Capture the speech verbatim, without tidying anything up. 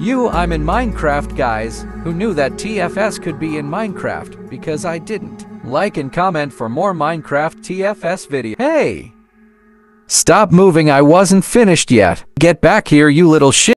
You, I'm in Minecraft, guys. Who knew that T F S could be in Minecraft? Because I didn't. Like and comment for more Minecraft T F S videos. Hey! Stop moving, I wasn't finished yet. Get back here, you little shit.